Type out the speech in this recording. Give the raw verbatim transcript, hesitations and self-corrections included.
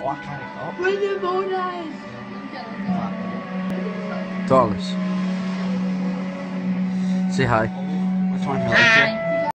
Where's the bonus? Thomas. Say hi. Which one?